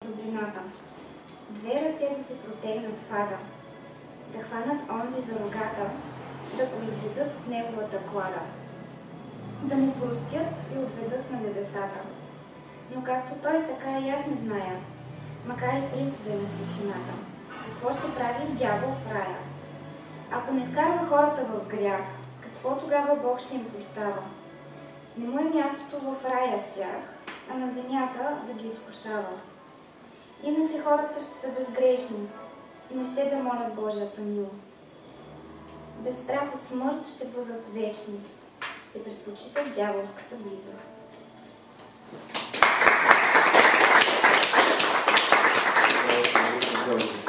добрината. Две ръце да се протегнат в ада, да хванат онзи за рогата, да го изведат от неговата клада, да му простят и отведат на небесата. Но както той, така и аз не зная, макар и принц да е на светлината, какво ще прави дявол в рая? Ако не вкарва хората в грях, какво тогава Бог ще им прощава? Не му е мястото в рая с тях, а на земята да ги изкушава. Иначе хората ще са безгрешни, не ще да молят Божията милост. Без страх от смърт ще бъдат вечни, ще предпочитат дяволската близост. Thank you.